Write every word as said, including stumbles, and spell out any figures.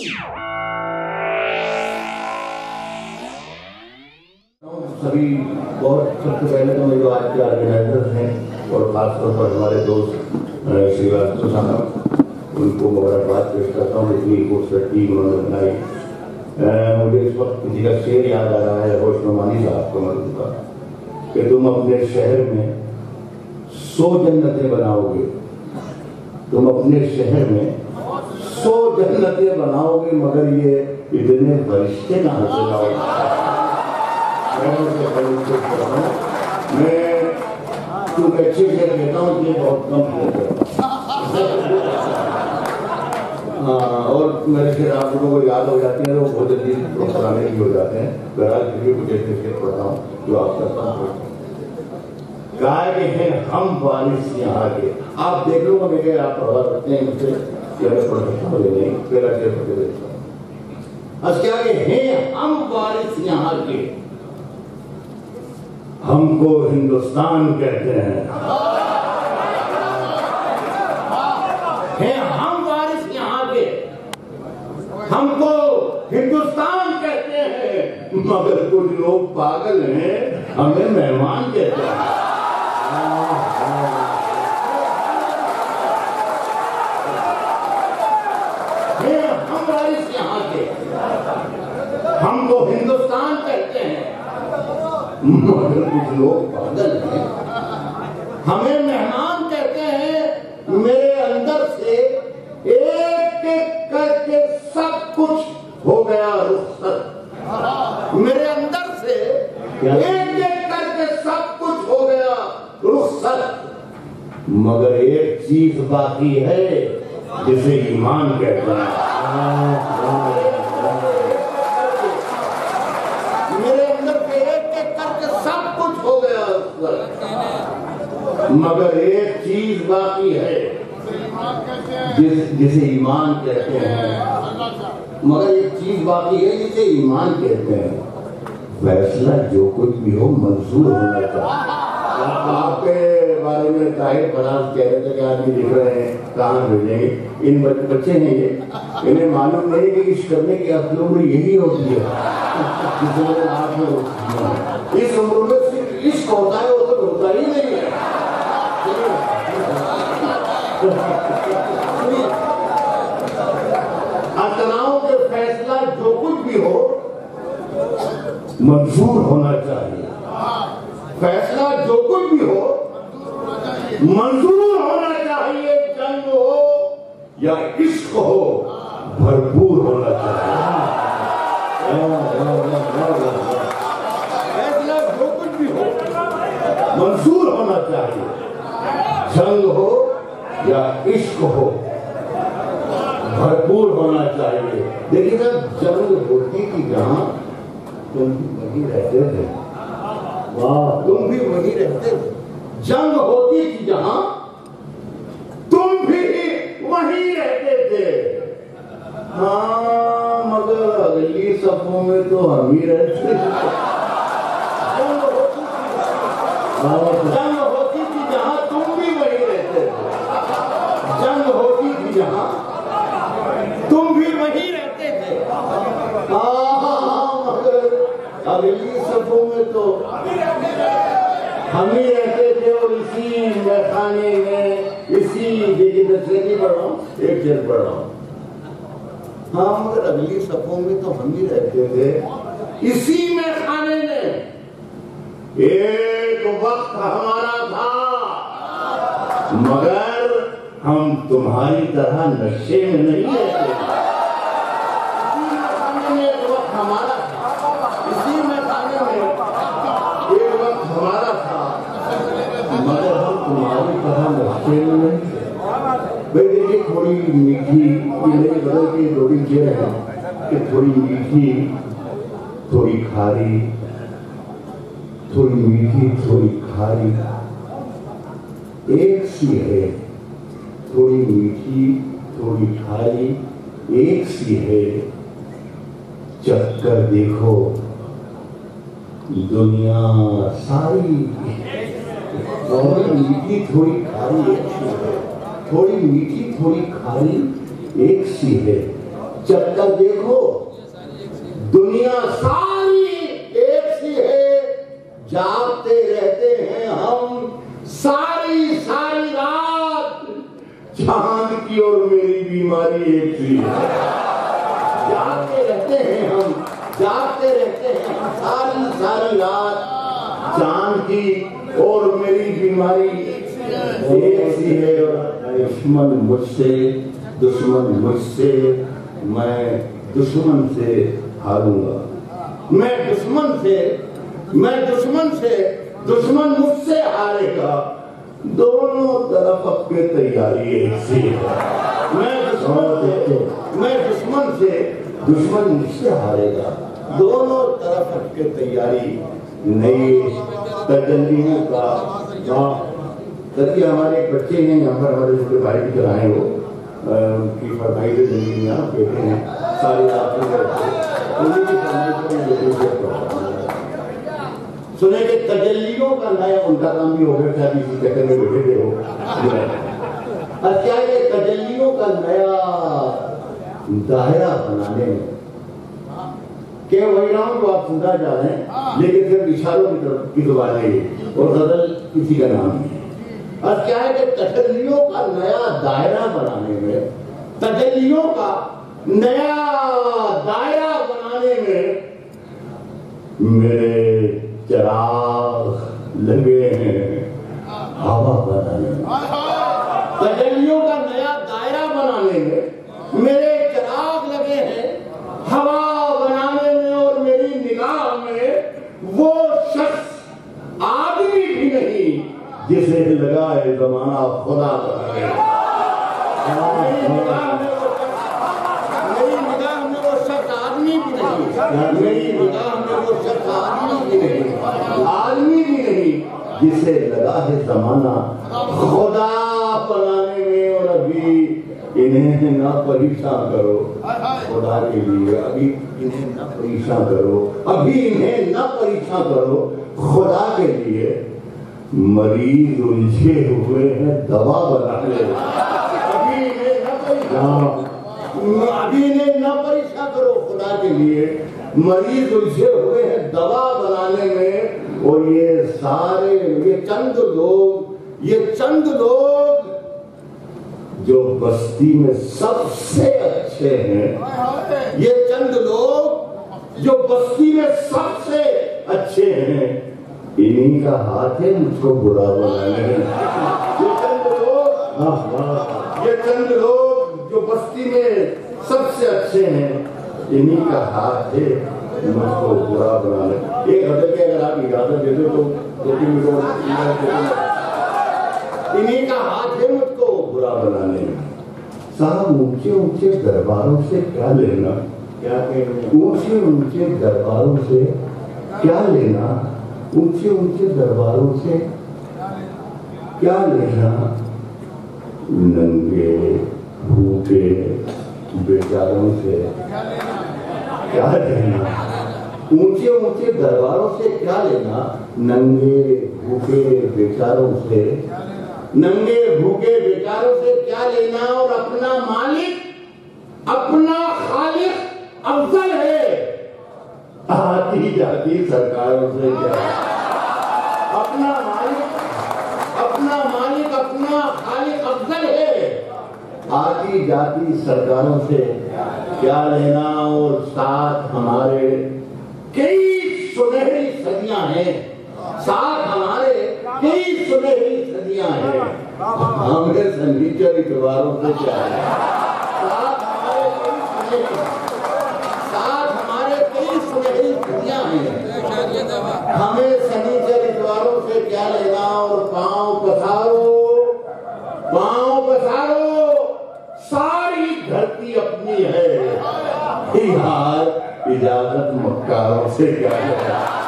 सभी बहुत सबसे पहले तो मेरे आज के ऑर्गेनाइजर्स हैं और खासतौर पर हमारे दोस्त श्रीवास्तव साहब, उनको मुबारकबाद पेश करता हूँ। इतनी खूबसूरत टीम उन्होंने बनाई। मुझे इस वक्त किसी का शेर याद आ रहा है, होश नमानी साहब को मर्द का, कि तुम अपने शहर में सौ जन्नतें बनाओगे, तुम अपने शहर में सौ जन्नतें बनाओगे, मगर ये इतने फरिश्ते कहाँ से लाओगे? मैं क्योंकि अच्छे शेर कहता हूँ, ये बहुत कम शेर और मेरे शेर आप लोगों को याद हो जाते हैं तो बहुत जल्दी पुराने भी हो जाते हैं। बहरहाल फिर भी कुछ ऐसे शेर पढ़ता हूँ जो आप करता हूँ। गाए हैं हम वारिस यहाँ के, आप देख लो मेरे, आप पढ़वा सकते हैं मुझसे, मैं पढ़ सकता हूँ नहीं, मेरा शेर पढ़ देता हूँ। क्या हैं हम वारिस यहाँ के, हमको हिंदुस्तान कहते हैं, हैं हम वारिस यहाँ के, हमको हिंदुस्तान कहते हैं, मगर कुछ लोग पागल हैं, हमें मेहमान कहते हैं। हैं हम वारिस यहाँ के, हमको हिंदुस्तान कहते हैं, मगर कुछ लोग पागल हैं, हमें मेहमान कहते हैं। मेरे अंदर से एक एक करके सब कुछ हो गया रुखसत, मेरे अंदर से एक एक करके सब कुछ हो गया रुखसत, मगर एक चीज बाकी है जिसे ईमान कहते हैं। मगर एक चीज बाकी है जिस जिसे ईमान कहते हैं, मगर एक चीज बाकी है जिसे ईमान कहते हैं। फैसला जो कुछ भी हो मंजूर होना चाहिए। आपके बारे में ताहिर फराज कह रहे थे कि आदमी लिख रहे हैं, कहाँ भेजेंगे? इन बच्चे हैं ये, इन्हें मालूम नहीं कि इस करने की असली उम्र यही होती है। इस उम्र में सिर्फ इश्क होता है, वो तो होता ही नहीं है। अतनाओं के फैसला जो कुछ भी हो मंजूर होना चाहिए। फैसला जो कुछ भी हो मंजूर होना चाहिए। जंग हो या इश्क हो भरपूर होना चाहिए। फैसला जो कुछ भी हो मंजूर होना चाहिए। जंग हो या इश्क हो भरपूर होना चाहिए। देखिए ना, जंग होती थी जहां तुम भी वहीं रहते थे। वाह, तुम भी वहीं रहते थे। जंग होती थी जहां तुम भी वहीं रहते थे। हाँ, मगर अगली सफों में तो हम ही रहते थे। जंग होती थी जहां तुम भी वहीं रहते थे। जंग होती थी जहां तुम भी वहीं रहते थे। मगर अगली सफों में तो हम ही रहते थे। और इसी मैखाने में, इसी देखिए दसरे की पढ़ रहा हूँ, एक शेर पढ़ रहा हूँ। हाँ, मगर अगली सफों में तो हम ही रहते थे। इसी मैखाने में एक वक्त हमारा था, मगर हम तुम्हारी तरह नशे में नहीं रहते। एक वक्त हमारा था, इसी मैखाने में एक वक्त हमारा था, मगर हम तुम्हारी तरह नशे में नहीं थे। भाई देखिए, थोड़ी मीठी मेरी बदल की जोड़ी ये है कि थोड़ी मीठी, थोड़ी खारी, थोड़ी मीठी, थोड़ी खारी एक सी है। थोड़ी मीठी, थोड़ी खारी एक सी है। चक्कर देखो दुनिया सारी, थोड़ी मीठी, थोड़ी खारी एक सी है। थोड़ी मीठी, थोड़ी खारी एक सी है। चक्कर देखो, दुनिया सारी एक सी है, जागते रहते हैं हम सारी सारी रात, चांद की और मेरी बीमारी एक सी है। जागते रहते हैं हम, जागते रहते हैं हम सारी सारी रात, चांद की और मेरी बीमारी एक सी है। दुश्मन मुझसे, दुश्मन मुझसे, मैं दुश्मन से हारूंगा, मैं दुश्मन से, मैं दुश्मन से, दुश्मन मुझसे हारेगा, दोनों तरफ अपने तैयारी एक सी है। मैं दुश्मन से, मैं दुश्मन से, दुश्मन मुझसे हारेगा, दोनों तरफ अपने तैयारी नई तजल्लियों का। तभी हमारे एक बच्चे हैं यहाँ पर, हमारे छोटे भाई भी चलाए वो उनकी फरमाइश जिंदगी में बैठे हैं सारी रात सुने के तजल्लियों का नया उनका काम भी हो गया, शायद इसी चक्कर में बैठे थे हो। अब क्या है तजल्लियों का नया दायरा बनाने में के वही नाम को आप सुनना चाह रहे हैं, लेकिन सिर्फ इशारों की तरफ की जुबान है और गजल किसी का नाम है। अब क्या है कि तजल्लियों का नया दायरा बनाने में, तजल्लियों का नया दायरा बनाने में मेरे चिराग लगे हैं हवा बनाने में। तजल्लियों का नया दायरा बनाने में मेरे चिराग लगे हैं हवा बनाने में, और मेरी निगाह में वो शख्स आदमी भी नहीं जिसे लगा है जमाना खुदा बनाने। मेरी निगाह में वो शख्स, मेरी निगाह में वो शख्स आदमी भी नहीं, मेरी निगाह में वो शख्स आदमी भी नहीं, आदमी भी नहीं जिसे लगा है जमाना खुदा बनाने में। और अभी इन्हें ना परेशान करो खुदा के लिए, अभी इन्हें ना परेशान करो, अभी इन्हें ना परेशान करो खुदा के लिए। मरीज उलझे हुए हैं दवा बनाने, अभी इन्हें न परेशान, अभी इन्हें न परेशान करो खुदा के लिए। मरीज उलझे हुए हैं दवा बनाने में, और ये सारे ये चंद लोग, ये चंद लोग जो बस्ती में सबसे अच्छे हैं, ये चंद लोग जो बस्ती में सबसे अच्छे हैं, इन्हीं का हाथ है मुझको बुरा बनाने में। ये चंद लोग, ये चंद लोग जो बस्ती में सबसे अच्छे हैं, इन्हीं का हाथ है मुझको बुरा बनाने। एक गजल के अगर आप इजाजत दे दो तो दो तीन मिनट, इन्हीं का हाथ है मुझको बुरा बनाने में। साहब ऊंचे ऊंचे दरबारों से क्या लेना, क्या कहना, ऊंचे ऊंचे दरबारों से क्या लेना, ऊंचे ऊंचे दरबारों से क्या लेना, नंगे भूखे बेचारों से क्या लेना, ऊंचे ऊंचे दरबारों से क्या लेना, नंगे भूखे बेचारों से, नंगे भूखे बेचारों से क्या लेना। और अपना मालिक, अपना खालिक अफजल है, आती जाती सरकारों से क्या। अपना मालिक, अपना मालिक, अपना खालिक अफजल है, आती जाती सरकारों से क्या लेना। और साथ हमारे कई सुनहरी सदियां हैं, साथ हमारे कई सुनहरी सदियां हैं, हमें सनीचर इतवारों से क्या है। साथ हमारे कई सुनहरी, साथ हमारे कई सुनहरी सदियां हैं, हमें सनीचर इतवारों से क्या लेना। और पांव पसारो, पांव पसारो, सारी धरती अपनी है, यार इजाजत मक्कारों से क्या लेना।